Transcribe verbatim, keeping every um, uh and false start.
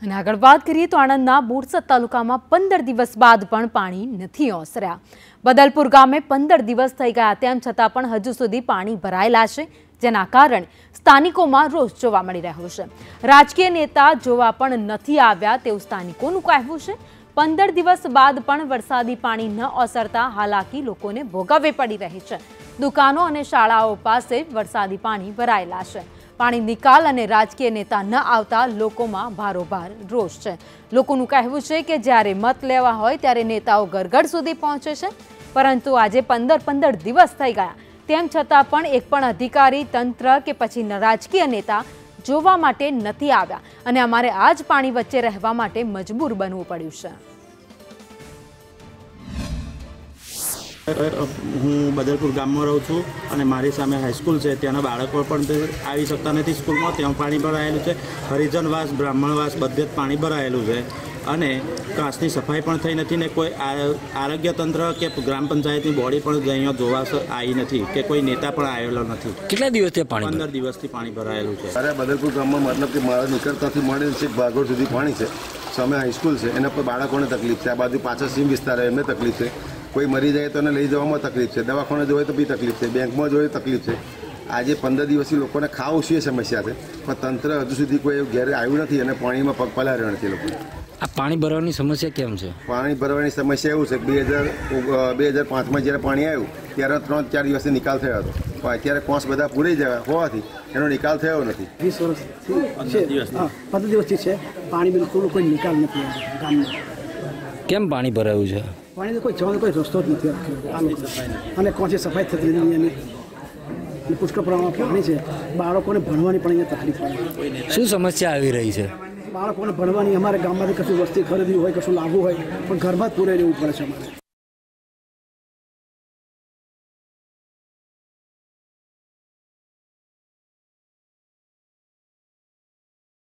અને આગળ વાત કરીએ તો આણંદના બોરસદ તાલુકામાં પંદર દિવસ બાદ પણ પાણી નથી ઓસર્યા। બદલપુર ગામે પંદર દિવસ થઈ ગયા તેમ છતાં પણ હજુ સુધી પાણી ભરાયેલા છે, જેના કારણે સ્થાનિકોમાં રોષ જોવા મળી રહ્યો છે। રાજકીય નેતા જોવા પણ નથી આવ્યા તેવું સ્થાનિકોનું કહેવું છે। પંદર દિવસ બાદ પણ વરસાદી પાણી ન ઓસરતા હાલાકી લોકોને ભોગવવી પડી રહી છે। દુકાનો અને શાળાઓ પાસે વરસાદી પાણી ભરાયેલા છે। પાણી નિકાલ અને રાજકીય નેતા ન આવતા લોકોમાં ભારોભાર રોષ છે। લોકોનું કહેવું છે કે જ્યારે મત લેવા હોય ત્યારે નેતાઓ ઘર-ઘર સુધી પહોંચે છે, પરંતુ આજે પંદર પંદર દિવસ થઈ ગયા તેમ છતાં પણ એક પણ અધિકારી, તંત્ર કે પછી રાજકીય નેતા જોવા માટે નથી આવ્યા અને અમારે આજ પાણી વચ્ચે રહેવા માટે મજબૂર બનવું પડ્યું છે। હું બદલપુર ગામમાં રહું છું અને મારી સામે હાઈસ્કૂલ છે, ત્યાંના બાળકો પણ આવી શકતા નથી સ્કૂલમાં, ત્યાં પાણી ભરાયેલું છે। હરિજનવાસ, બ્રાહ્મણવાસ બધે જ પાણી ભરાયેલું છે અને કાંસની સફાઈ પણ થઈ નથી ને કોઈ આરોગ્ય તંત્ર કે ગ્રામ પંચાયતની બોડી પણ અહીંયા જોવા આવી નથી કે કોઈ નેતા પણ આવેલો નથી। કેટલા દિવસથી પાણી પંદર દિવસથી પાણી ભરાયેલું છે। અરે બદલપુર ગામમાં મતલબ કે મારા નીકળતાથી માંડીને છેક ભાગોળ સુધી પાણી છે। સામે હાઈસ્કૂલ છે, એના પર બાળકોને તકલીફ છે। આ બાજુ પાછળ સીમ વિસ્તાર એમને તકલીફ છે। કોઈ મરી જાય તો એને લઈ જવામાં તકલીફ છે, દવાખાને જોઈએ તો બી તકલીફ છે, બેંકમાં જોઈએ તકલીફ છે। આજે પંદર દિવસથી લોકોને ખાવા ઓછી સમસ્યા છે, પણ તંત્ર હજુ સુધી કોઈ ઘેરે આવ્યું નથી અને પાણીમાં પગ પલાર્યો નથી લોકોને। આ પાણી ભરવાની સમસ્યા કેમ છે? પાણી ભરવાની સમસ્યા એવું છે કે બે હજાર બે હજાર પાંચમાં જ્યારે પાણી આવ્યું ત્યારે ત્રણ ચાર દિવસથી નિકાલ થયો હતો, પણ અત્યારે કોંસ બધા પૂરી જવા હોવાથી એનો નિકાલ થયો નથી। વીસ વર્ષથી પંદર દિવસથી છે પાણી, બિલકુલ કોઈ નિકાલ નથી ગામમાં। કેમ પાણી ભરાયું છે? પાણી કોઈ જવાનો કોઈ રસ્તો જ નથી રાખ્યો અને કોંચે સફાઈ થતી નથી અને પુષ્કળ પ્રમાણમાં પાણી છે। બાળકોને ભણવાની પણ અહીંયા તકલીફ પડે। શું સમસ્યા આવી રહી છે? બાળકોને ભણવાની, અમારે ગામમાંથી કશું વસ્તી ખરીદવી હોય, કશું લાવવું હોય પણ ઘરમાં જ પૂરે રહેવું પડે છે અમારે।